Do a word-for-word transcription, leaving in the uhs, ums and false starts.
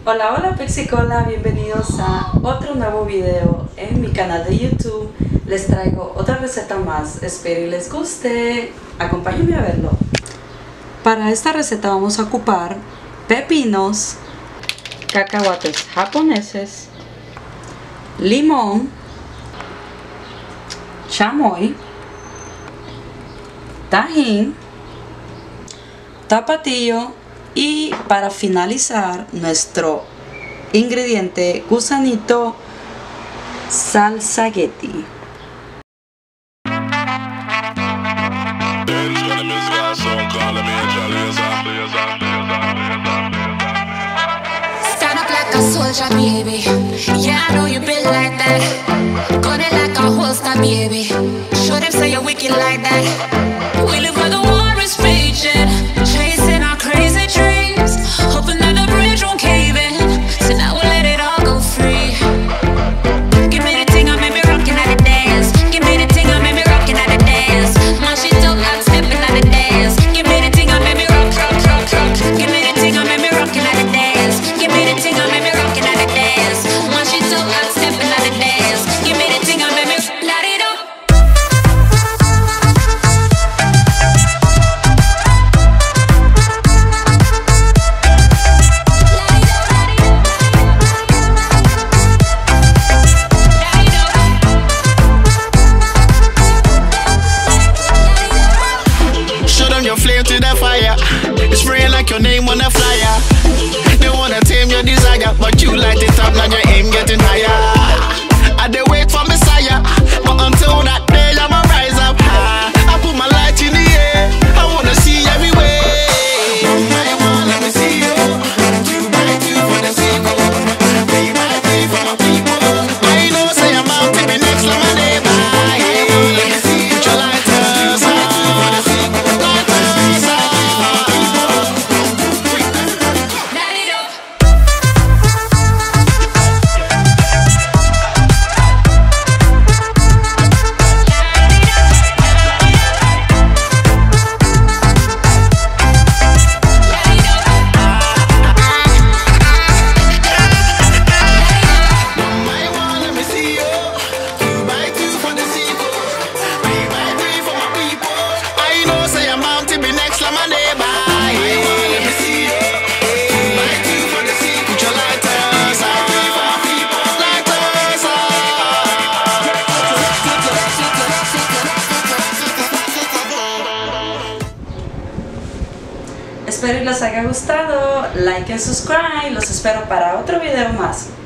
Hola, hola Pixicola, bienvenidos a otro nuevo video en mi canal de YouTube. Les traigo otra receta más, espero y les guste, acompáñenme a verlo. Para esta receta vamos a ocupar pepinos, cacahuates japoneses, limón, chamoy, tajín, tapatio y para finalizar nuestro ingrediente gusanito salsagueti. Stand up like a soldier, baby. Yeah, I know you built like that. Gun it like a holster, baby. Show them say you're wicked like that. We live where the war is raging, chasing our crazy dreams, hoping that the bridge won't cave in. So now we'll let it all go free. Give me the thing, I make me rockin' at the dance. Give me the thing, I make me rockin' at the dance. My shit up, I'm stepping at the dance. Give me the thing, I make me rock, rock, rock, rock. Give me the thing, I make me rockin' at the dance. Give me the thing, I make me rockin' at the dance. My shit up, I'm stepping at the dance. Give me the thing, I make me light it up. Flame to the fire, it's spraying like your name on a flyer. They wanna tame your desire, but you light it up, now your aim getting higher. I dey wait for Messiah, but until that day I'ma rise up high. I put my light in the air, I wanna see everywhere. One by one, let me see you. Two by two for the sequel. Three by three for my people. I know say I'm out to be next to my neighbor. Let me see you. Put your lighters on. Espero y les haya gustado, like y subscribe, los espero para otro video más.